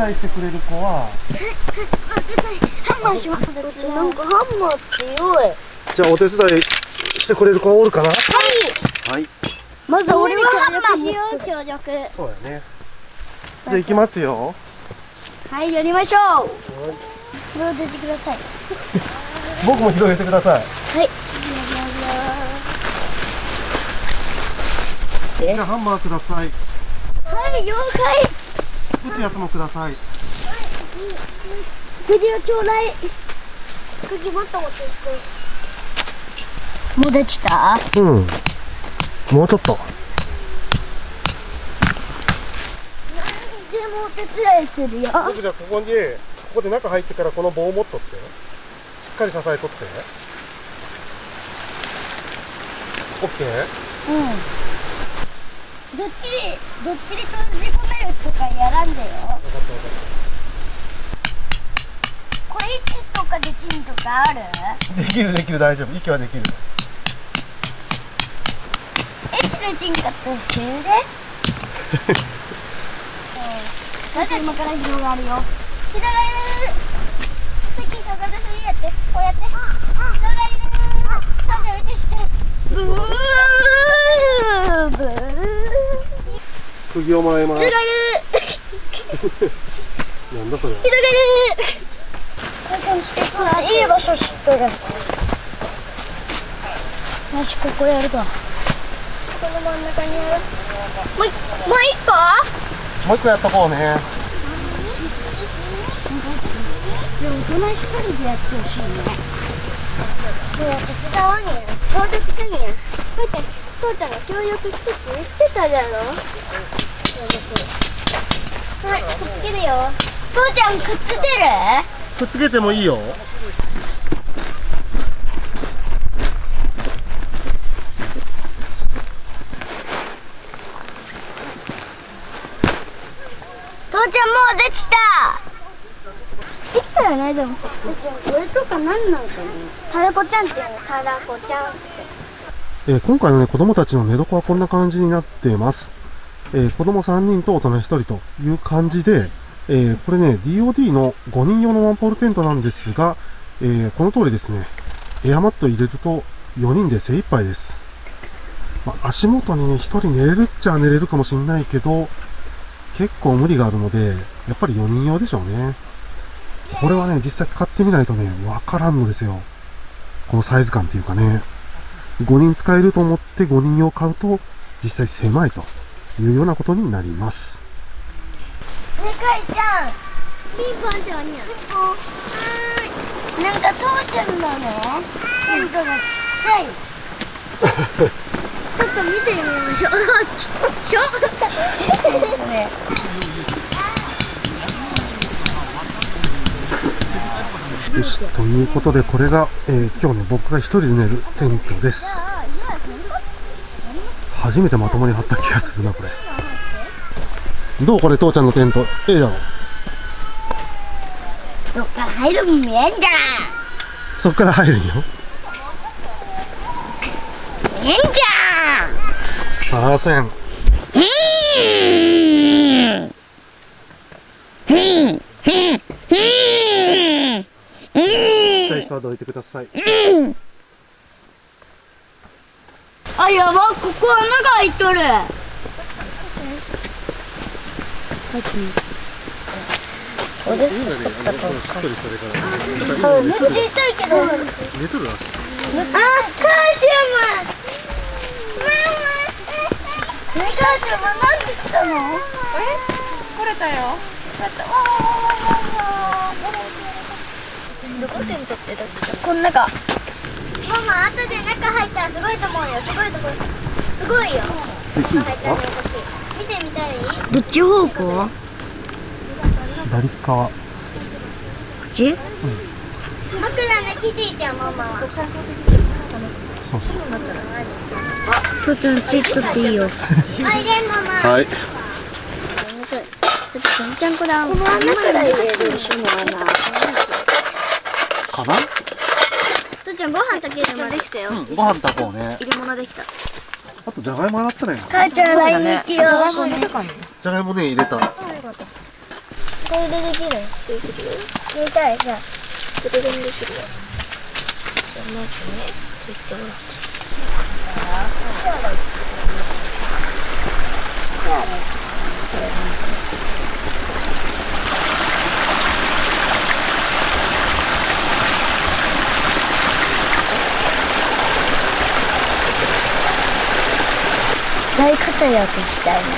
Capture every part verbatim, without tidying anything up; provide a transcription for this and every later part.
いしてくれる子はハンマーします。なんかハンマー強い。 じゃあお手伝いしてくれる子はおるかな。はいはい。 まず俺はハンマーしよう。協力。 そうやね。じゃあ行きますよ。 はい、やりましょう。はい、広げてください。 僕も広げてください。 はい。 じゃあハンマーください。 はい、了解。 打つやつもください。 ビデオちょうだい。釘もっと持っていく。もうできた？ うん。もうちょっと。 でもお手伝いするよ。 僕じゃあここにここで中入ってからこの棒を持っとって。しっかり支えとって。オッケー？ うん。どっちりどっちり閉じ込めるとかやらんでよ。分かった分かった。これ息とかできんとかある？ できるできる、大丈夫。息はできる。 息できんかったら死ぬで。だって今から広がるよ。広がる。さっき広がるふりやって、こうやって。広がる。どんどん打ちして。ブーブー。 釘をもらいます。 広がる。 なんだそれ。 広がる。こういう感じでさ、いい場所知っとる。よし、ここやると。この真ん中にやる。もう、もう一個。 もう一個やっとこうね。 でも大人一人でやってほしいね。でも手伝わんや。協力してんや。父ちゃん、父ちゃんが協力してって言ってたじゃろ。はい、くっつけるよ。父ちゃんくっつける？ くっつけてもいいよ。 父ちゃんもうできた。できたよね。でもこれとか何なんかな。タラコちゃんっていうの。タラコちゃんって。 えー、今回のね子供たちの寝床はこんな感じになっています。えー、子供さんにんと大人ひとりという感じで、えー、これね ディーオーディー のごにん用のワンポールテントなんですが、えー、この通りですね、エアマット入れるとよにんで精一杯です。まあ、足元にねひとり寝れるっちゃ寝れるかもしれないけど、結構無理があるので、やっぱりよにん用でしょうね。これはね、実際使ってみないとね、わからんのですよ。このサイズ感っていうかね。ごにん使えると思ってごにん用買うと、実際狭いというようなことになります。 ねえ、かいちゃん。ピンポンって何や。ピンポン。はーい。なんか父ちゃんのね、テントがちっちゃい。ちょっと見てみましょう。あ、ちっちゃ。ちっちゃいですね。 よし、ということでこれが、えー、今日ね僕が一人で寝るテントです。初めてまともに張った気がするなこれ。どうこれ父ちゃんのテント、ええだろ。 どっから入る見えんじゃん。 そっから入るよ。 見えんじゃん。 さあせん。ちっちゃい人はどいてください。 あ、やば、ここ穴が開いとる。そうです。めっちゃ痛いけど。 寝とるらしい。 あ、母ちゃんも。ママ。ね、母ちゃんもなんで来たの？え？ 来れたよ。だって、わわわわわ。 どこテントってどっちだ？この中。ママ、後で中入ったらすごいと思うよ。すごいところ。すごいよ。中入ったら見てみたい？どっち方向？ 左側。こっち？うん。枕のキティちゃん、ママは。 そうそう。 あ、父ちゃんついとっていいよ。おいで、ママ。 はい。 ちゃんこだ。この穴から入れる一緒の穴。 かな？ 父ちゃんご飯炊けるまでできたよ。 うん、ご飯炊こうね。 入れ物できた。 あとじゃがいも洗ったね。 母ちゃん来日よ。 じゃがいもね入れた。 こそれでできる。 できるよ。 やりたい。じゃあどれでもできるよ。じゃあまずね、切ってもらって。 大活躍したいね。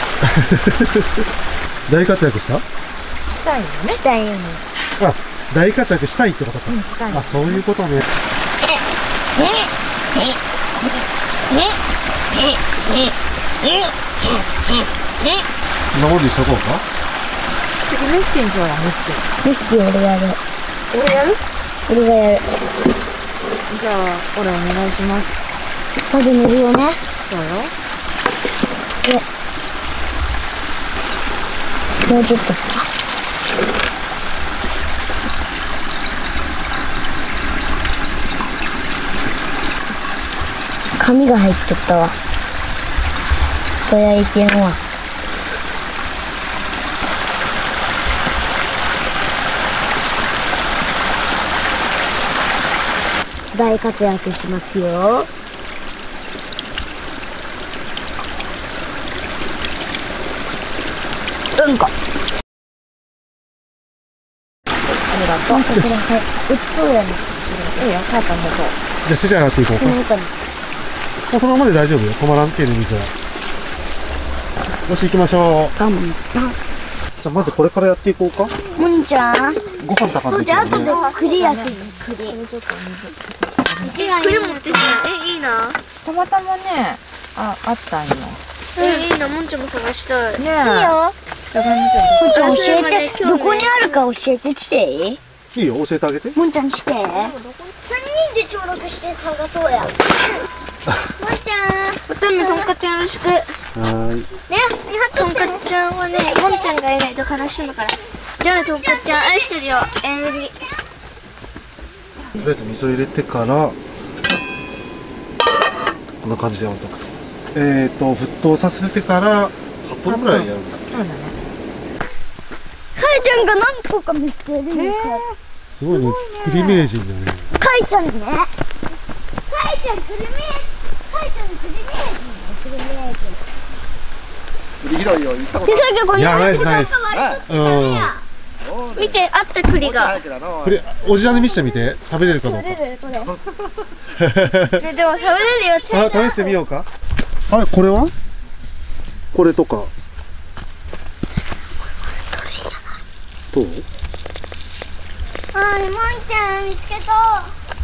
大活躍した？ したいのね。 したいよね。 あ、大活躍したいってことか。 うん、したいの。 あ、そういうことね。そんなもんにしとこうか。 次メスティンしようや、メスティン。 レスキュー俺やる。 俺やる？ 俺がやる。 じゃあ、俺お願いします。 まず塗るよね。 そうよ。 もうちょっと。紙が入っちゃったわ。そりゃいけんわ。大活躍しますよ。うんこ。 ありがとう。 なんかこれ、はい、落ちそうやね。 いいよ、さあ、たんだと。 じゃあ手で洗っていこうか。もこの中に。 うそのままで大丈夫よ。止まらんけんね、水は。よし、行きましょう。 ガムちゃん。 じゃあまずこれからやっていこうか。 もんちゃん。 ご飯炊かそうで、 んといけない後でね。 栗焼く。栗。 ちょっと水。 栗持ってきた。 え、いいな。 たまたまね、あ、あったんよ。 え、いいな。もんちゃんも探したい。 ねえ。 いいよ。 じゃあ、 もんちゃん教えそれまでて。 興味どこにあるか教えてきていい？ いいよ、教えてあげて。 もんちゃんして。三人で協力して探そうや。もんちゃん。 おためとんかちゃんよろしく。 はーい。 ね、見張っととんってかちゃんはね、もんちゃんがいないと悲しむから。じゃあね、とんかちゃん愛してるよ。えー、に。 とりあえず水を入れてからこんな感じで置いとくと。えっと沸騰させてからはっぷんくらいやるんだ。 そうだね。 かいちゃんが何個か見つけるのか。 すごいね、栗名人だね。 かいちゃんね。かいちゃん栗名人。かいちゃん栗名人。栗名人。 栗拾いを行ったことで、さっきこのいやナイスナイスうん見て、あった栗が。 栗、おじちゃんに見せてみて、食べれるかどうか。 これ。 ででも食べれるよ、ちゃあ、試してみようか。あれ、これはこれとかどう？ はい、もんちゃん見つけた。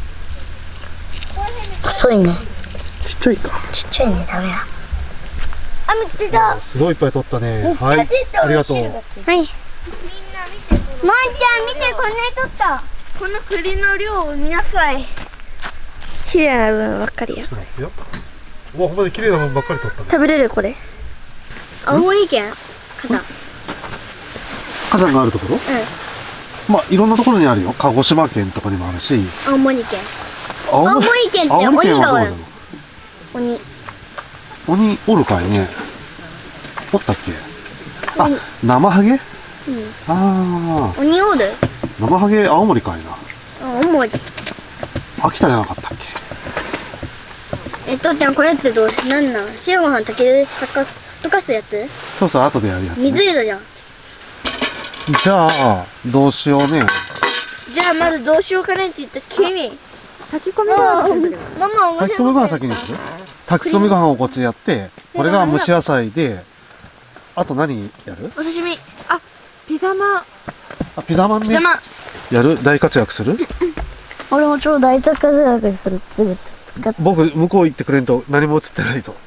細いね。 ちっちゃいか。 ちっちゃいね、ダメや。あ、見つけた。 すごいいっぱい取ったね。はい、ありがとう。 はい。もんちゃん見て、こんなに取った。 この栗の量を見なさい。綺麗な分ばっかりや。 ちょっと待ってよ。うわ、ほんまに綺麗なもんばっかり取ったね。 食べれるこれ。 青森県火山。 火山があるところ？まあ、いろんなところにあるよ。鹿児島県とかにもあるし。 青森県。 青青森県って青森県鬼がおるはどうなの？。 鬼。 鬼おるかいね。おったっけ？あ、生ハゲ？ああ、 鬼おる？ 生ハゲ青森かいな。 青森。 秋田じゃなかったっけ？ え、父ちゃんこれってどう、なんなん？白ご飯炊ける、炊かす、溶かすやつ？ そうそう、後でやるやつ、ね。 水色じゃん。 じゃあ、どうしようね。 じゃあまずどうしようかねって言った君。 炊き込みご飯するんだけど。 ママ面白い。 炊き込みご飯先にする？炊き込みご飯をこっちでやって、これが蒸し野菜で、あと何やる？ お刺身。 あ、ピザまん。 あ、ピザマンね。 邪魔。 やる？大活躍する？ 俺も超大活躍する。すぐ。 僕、向こう行ってくれんと何も映ってないぞ。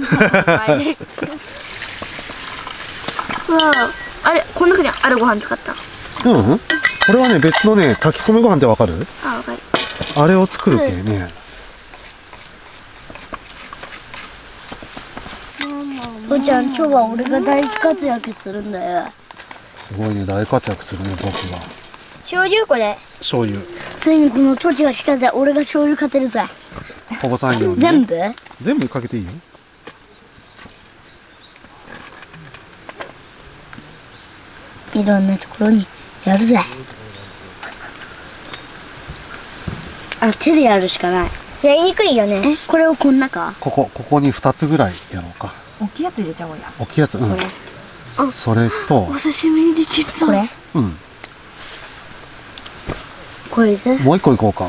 うわあ、あれ、この中にあるご飯使った。 うん、これはね、別のね、炊き込みご飯ってわかる？ あ、わかる。 あれを作るけね。 父ちゃん、今日は俺が大活躍するんだよ。 すごいね、大活躍するね、僕は。 醤油これ。 醤油。 ついにこの土地が来たぜ。俺が醤油勝てるぜ。 保護産業に、ね。 全部？ 全部かけていいよ。 いろんなところにやるぜ。あ、手でやるしかない。やりにくいよね。え、これをこんなか。 ここここにふたつぐらいやろうか。 大きいやつ入れちゃおうや。 大きいやつ、うん。それとお刺身にできそう。 これ。 うん。 これぜ。 もう一個いこうか。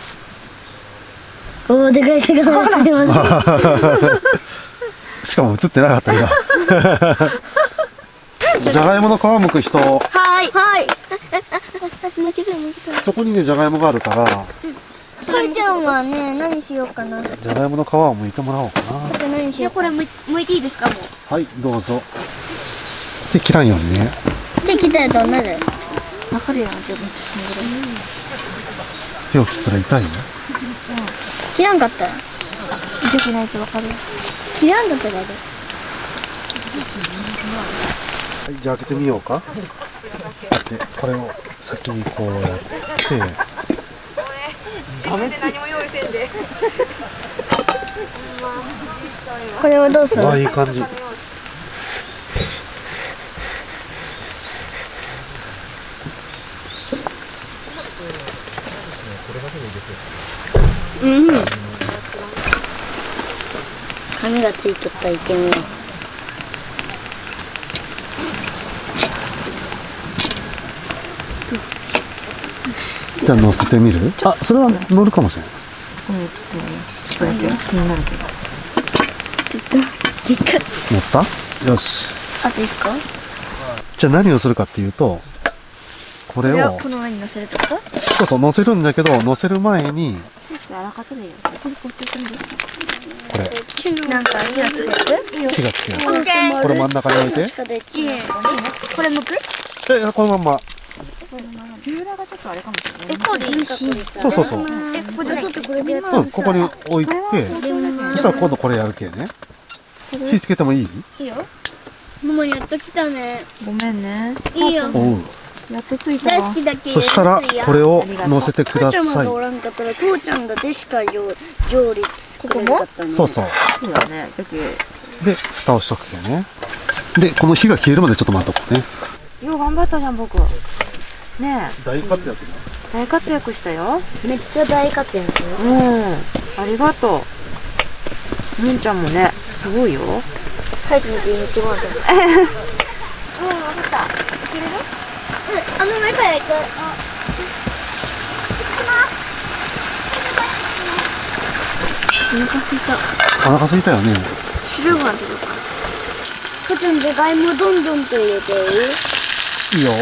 おお、でかい魚が釣れます。 しかも映ってなかった今。じゃがいもの皮むく人。 はい。 はい。 そこにねじゃがいもがあるから。 かいちゃんはね、何しようかな。 じゃがいもの皮をむいてもらおうかな。 これ何しよう。 これむむいていいですかもう。 はい、どうぞ。で切らんようにね。 じゃあ切ったらどうなる？ わかるよ。じゃあ手を切ったら痛いよ。 切らんかったら。 じゃけないとわかるよ。 切らんかったら大丈はい、じゃあ開けてみようか。で、これを先にこうやって。 ダメで何も用意せんで。 夫。これはどうする？ わあ、いい感じ。 うん。紙がついとったイケメン。 じゃあ乗せてみる？あ、それは乗るかもしれない。 うん、ちょっとね、ちょっとだけ気になるけど。 乗った？よし。 あと一個？ じゃあ何をするかっていうと、これを、 この上に乗せるってこと？ そうそう乗せるんだけど、乗せる前に、 確かあらかたでいいよ。それこっち行ってみる？ これ、 なんか火がつくやつ？ 火がつくやつ。これ真ん中に置いて。 いいね。これむく？ え、このまんま。 ビューラーがちょっとあれかもしれない。 え、こうでいいかこれ。 そうそうそう。 え、ここじゃない。 うん、ここに置いて、そしたら今度これやるけね。火つけてもいい？ いいよ。 ママやっと来たね。 ごめんね。 いいよ。 おう。 やっとついたわ。 大好きだけ。 そしたらこれを乗せてくだ父ちゃんさい。 がおらんかったら父ちゃんがジェシカ上上立ここも？ そうそう。 そうだね。じゃけ。 で、蓋をしとくけね。で、この火が消えるまでちょっと待っとくね。 よう頑張ったじゃん僕。ね大活躍だ。 え、大活躍したよ。 めっちゃ大活躍よ。 うん。ありがとう。むんちゃんもね、すごいよ。 はい、つめてめっちゃご飯食べた。 あの上から行く。 お腹すいた。 お腹空いたよね。 白いご飯食べようか。 父ちゃんじゃがいもどんどんと入れていい？ いいよ。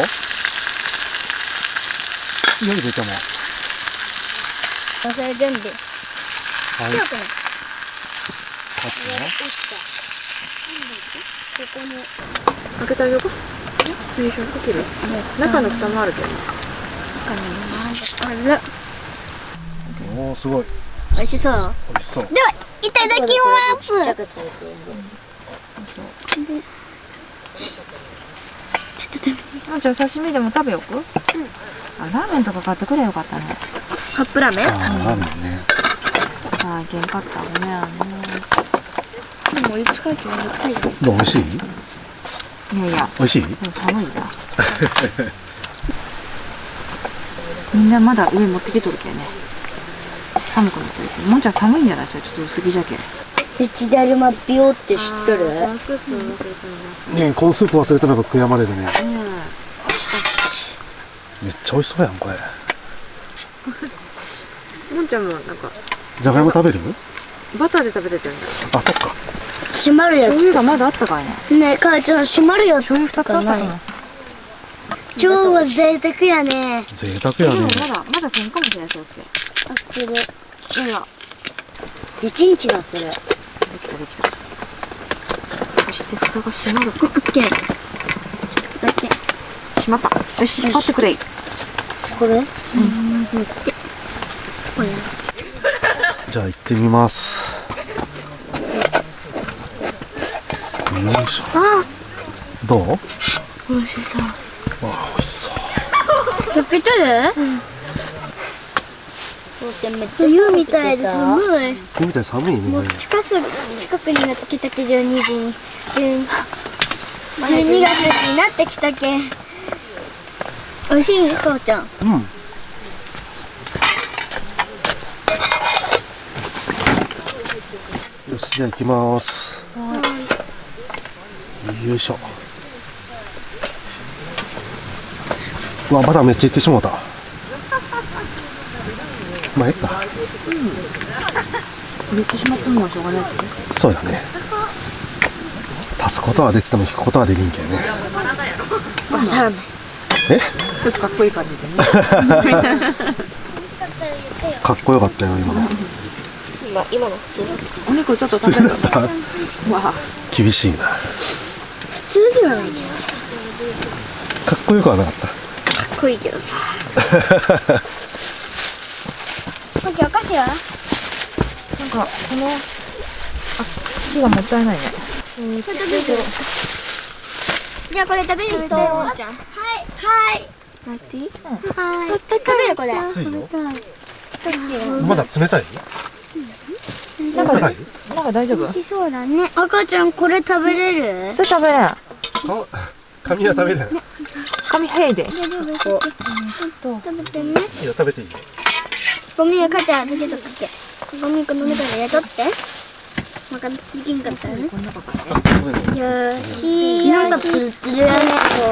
いいよ、入れても。 それ準備。 はい。 強くない？ あとはここに。 開けてあげようか。よいしょ、かける。中の蓋もあるけど。 あら。 おー、すごい。 美味しそう。 美味しそう。 では、いただきます。ちょっと食べる。 むんちゃん刺身でも食べよく？うん。あ、ラーメンとか買ってくれよかったね。 カップラーメン？ あー、ラーメンね。 あー、いけんかった。ごめんね。 でもお湯使うとめんどくさいよね。 どう？美味しい？ いやいや、 美味しい？ でも寒いんだ。みんなまだ上持ってきとるけね。寒くなってるけど、もんちゃん寒いんじゃない？それちょっと薄着じゃけ。 うちだるまビオって知っとる？ スープ忘れたねえ、このスープ忘れたのが悔やまれるね。 ね。 めっちゃ美味しそうやん、これ。 もんちゃんもなんかじゃがいも食べる？ バターで食べてたんだ。 あ、そっか。 閉まるや醤油がまだあったかいね。 つ。ねえ、母ちゃん閉まるやつ醤油二つあったかな。 今日は贅沢やね。 贅沢やね。 でもまだまだせんかもしれない、そうすけ。いあ、する。 やいや、 一日がする。 できたできた。そして蓋が閉まるか。 オッケー。ちょっとだけ。 閉まった。よし、引っ張ってくれ。 これ？うん。ずって。これ。 じゃあ行ってみます。よいしょ。 あ、 どう？ 美味しそう。 わあ、美味しそう。 焼けてる？うん。めっちゃ冬みたいで寒い。 冬みたい寒いね。 もう近す近くになってきたけじゅうにじにじゅうにがつになってきたけん美味しい母ちゃん。 うん。よし、じゃあ行きます。よいしょ。うわ、まだめっちゃ行ってしもうた。まあ、ええか。 言ってしまったのはしょうがないけど。 そうやね。足すことはできても引くことはできんけんね。 わからない。 えちょっとかっこいい感じでね。 かっこよかったよ、今の。 今今の普通だった。 お肉ちょっと食べる。わあ。 厳しいな。 普通ではないけどかっこよくはなかった。 さ、かっこいいけどさ。 マキお菓子は？ なんかこのあ火がもったいないね。 これ食べる。じゃあこれ食べる人。はいはい。 待っていい？ はい。食べるこれ。 熱いよ。 食べまだ冷たい？ なんか高い？ なんか大丈夫？ 美味しそうだね。赤ちゃんこれ食べれる？ それ食べれん。 か髪は食べれない。 紙へいで。 大丈夫？食べてね。 いいよ、食べていいよ。 ゴミは母ちゃんつけとくけ。ゴミこの中でやっとって。わかんできんかったらね。よーし。なんかツルツルやね。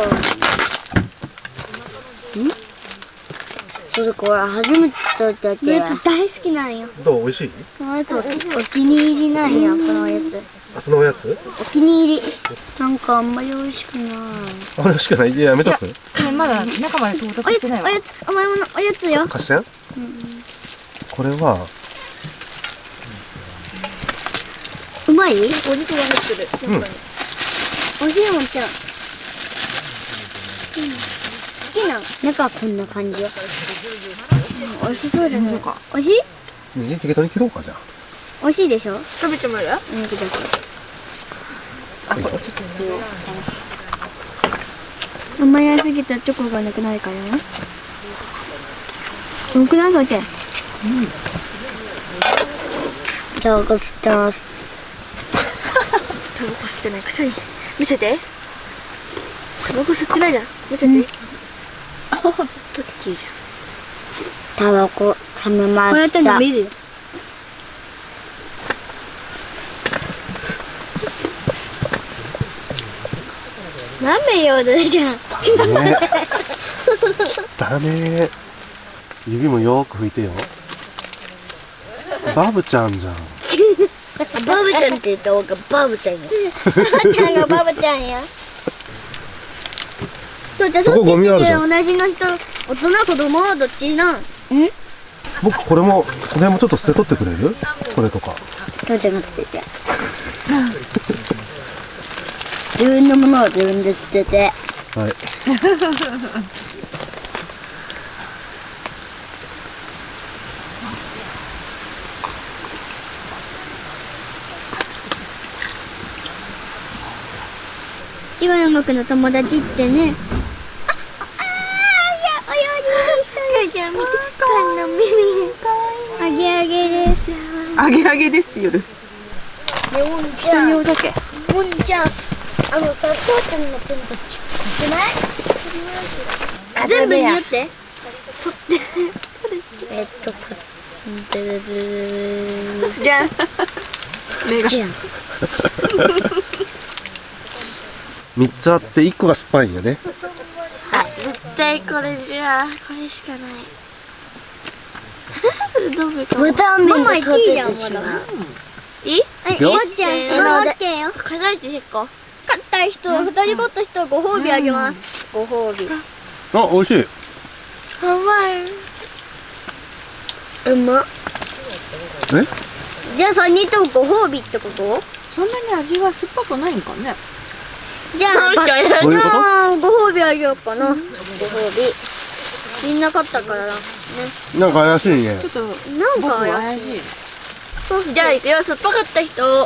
それこれ初めて食べたおやつ大好きなんよ。 どう、美味しい？ このやつお気に入りなんよ、このやつ。 明日のおやつ？ お気に入り。なんかあんまり美味しくない。 あんまり美味しくない。いや、やめとく。 それまだ中まで到おやつ、 達してないわお。やつ、甘いもの、おやつよ。 貸してん？これは、 うまい？ お肉が入ってる。 うん。 おいしいもんちゃん。好きな中はこんな感じよ。美味しそうじゃない？美味しい？ ね、適当に切ろうか、じゃあ。 美味しいでしょ？ 食べてもらう？ お肉だけ。 あ、これちょっと捨てよう。 あんまりやりすぎたらチョコがなくなるからね。どんくらいだっけ？ タバコ吸ってます。タバコ吸ってないくさい。見せて。タバコ吸ってないじゃん。見せて。ちょっといいじゃん。タバコ食べまこうやって伸びるよ。ラーメン用でじゃん。 ね。だね。指もよーく拭いてよ。バブちゃんじゃん。 バブちゃんって言った方がバブちゃんよ。 バブちゃんがバブちゃんや。そうじゃあ、 そこゴミあるじゃん同じの人、大人子供はどっちなん？ん？ 僕、これも、これもちょっと捨てとってくれる？これとか。 父ちゃんが捨てて。自分のものは自分で捨てて。 はい。 違う音楽の友達ってね。あ、あー、およりしたかいちゃん見て。パンの耳。 あげあげです。 あげあげですって夜。 ね、おんちゃん。 用だけ。 おんちゃん。あのさ、父ちゃんの手のこっち。 じゃない？ あ全部にやよって。 えっと、こドゥルドゥルじゃん。 目が。 じゃん。 みっつあっていっこが酸っぱいんよね。 あ、絶対これじゃ。これしかない。どうか。 ボタン麺が取ってててしまう。 いい？ はい、 いくよもっちゃん、 せーこのでのオッケーよ。 数えて結構。 勝った人、二人勝った人、ご褒美あげます。ご褒美。 あ、美味しい。 甘い。うまっ。 え？ じゃあ三人ともご褒美ってこと？ そんなに味は酸っぱくないんかね。 じゃあ、 なんかやどういうこと？ あーご褒美あげようかな。ご褒美。みんな勝ったからな。ね。 なんか怪しいね。 ちょっとなん僕か怪しい。 は怪しい。 そうすじゃあ行くよ。酸っぱかった人。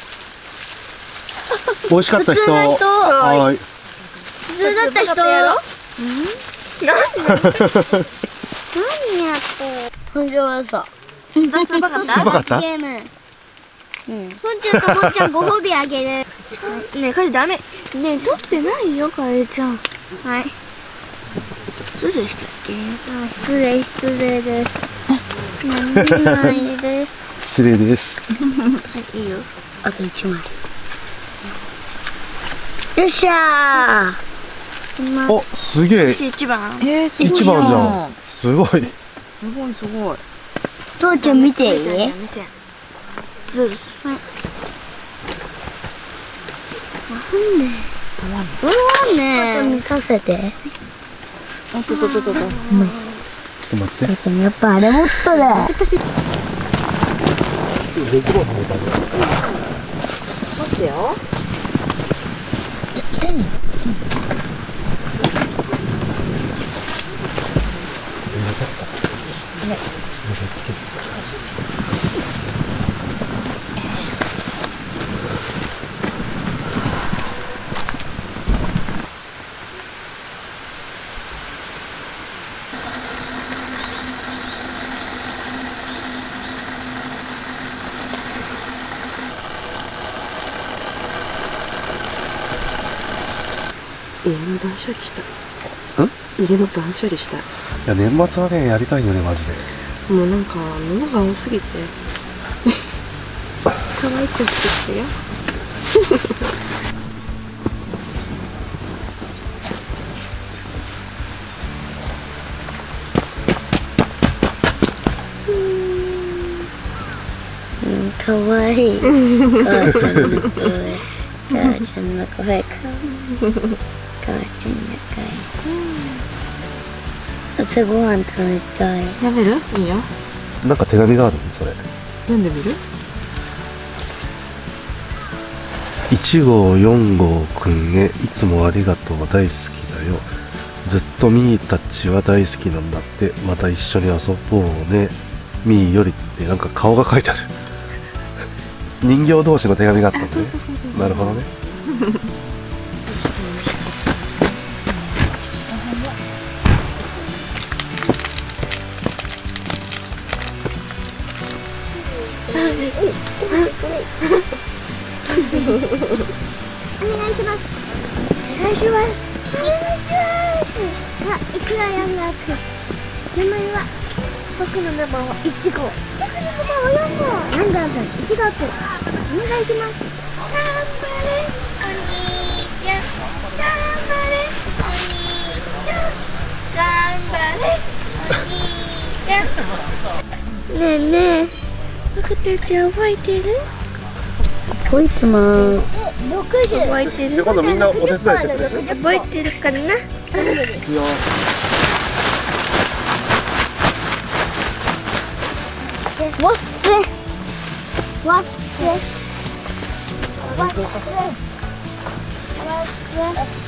美味しかった人。 普通の人はーい。 普通だった人。 酸っぱかったやろ何やって。 本当はさ。 酸っぱかった酸っぱかったゲーム。うん。そんちゃんともんちゃんご褒美あげる。 ねえ、彼ダメ。ねえ、取ってないよ、かえちゃん。 はい。 失礼したっけ？ あ、失礼失礼です。何もないです。 失礼です。 はい、いいよ。 あと一枚。よっしゃー。 お、すげえ。 一番。 えー、すごい一番じゃん。すごい。 すごいすごい。 父ちゃん見ていい？ 見せ。ずるする。 うんね。父ちゃん見させて。 おっとっとっとっと。 ちょっと待って。 父ちゃんやっぱあれ持っとる。 できろうと思ったんだよ。 待ってよ。家の断捨離した。 ん？ 家の断捨離した。 いや、年末はね、やりたいよね、マジで。 もうなんか物が多すぎて可愛くしてきてよ。 かわいい。母ちゃんの声。母ちゃんの声かわいい。母ちゃんの声。朝ごはん食べたい。 食べる？いいよ。 なんか手紙があるのそれ。 読んでみる？ いちごうよんごうくんへいつもありがとう大好きだよ。ずっとミーたちは大好きなんだって。また一緒に遊ぼうね。ミーよりってなんか顔が書いてある。人形同士の手紙があったんですね。なるほどね。 お願いします。お願いします。お願いします。あ、いくらやんなく。名前は僕の名前はいちご。僕の名前はよんご。なんだなんだ、いちごくん。お願いします。頑張れお兄ちゃん。頑張れお兄ちゃん。頑張れお兄ちゃん。ねえねえ、僕たち覚えてる？覚えてます。覚えてる？ 今度みんなお手伝いしてくれる？ 覚えてるかな？ いくよ。 わっせわっせわっせわっせ